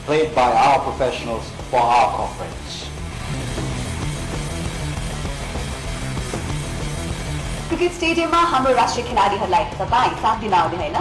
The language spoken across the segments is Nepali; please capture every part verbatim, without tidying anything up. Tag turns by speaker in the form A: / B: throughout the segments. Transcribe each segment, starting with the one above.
A: played by our professionals for our conference.
B: Cricket स्टेडियममा हाम्रो राष्ट्रिय खेलाडीहरूलाई तपाईँ साथ दिन आउने हैन?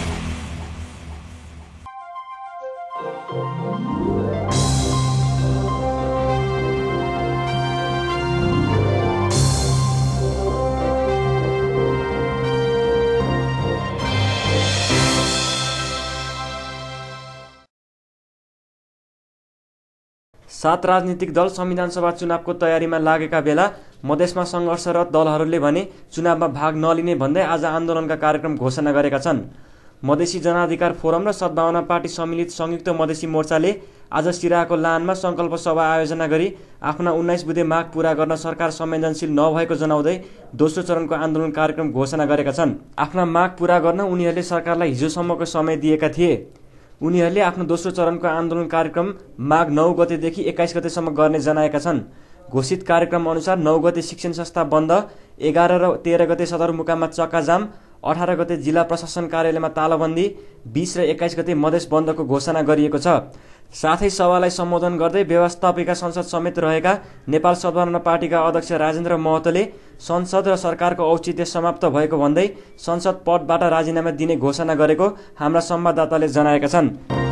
C: सात राजनीतिक दल संविधान सभा चुनावको तयारीमा लागेका बेला मधेसमा संघर्षरत दलहरूले भने चुनावमा भाग नलिने भन्दै आज आन्दोलनका कार्यक्रम घोषणा गरेका छन्। मधेसी जनाधिकार फोरम र सद्भावना पार्टी सम्मिलित संयुक्त मधेसी मोर्चाले आज सिराहाको लानमा संकल्प सभा आयोजना गरी आफ्ना उन्नाइस बुँदे माग पूरा गर्न सरकार संवेदनशील नभएको जनाउँदै दोस्रो चरणको आन्दोलन कार्यक्रम घोषणा गरेका छन्। आफ्ना माग पूरा गर्न उनीहरूले सरकारलाई हिजोसम्मको समय दिएका थिए। उनीहरूले आफ्नो दोस्रो चरणको आन्दोलन कार्यक्रम माघ नौ गतेदेखि एक्काइस गतेसम्म गर्ने जनाएका छन्। घोषित कार्यक्रम अनुसार नौ गते शिक्षण संस्था बन्द, एघार र तेह्र गते सदरमुकाममा चक्काजाम, अठार गते जिल्ला प्रशासन कार्यालयमा तालाबन्दी, बीस र एक्काइस गते मधेस बन्दको घोषणा गरिएको छ। साथै सभालाई सम्बोधन गर्दै व्यवस्थापिका संसद समेत रहेका नेपाल सद्भावना पार्टीका अध्यक्ष राजेन्द्र महतोले संसद र सरकारको औचित्य समाप्त भएको भन्दै संसद पदबाट राजीनामा दिने घोषणा गरेको हाम्रा संवाददाताले जनाएका छन्।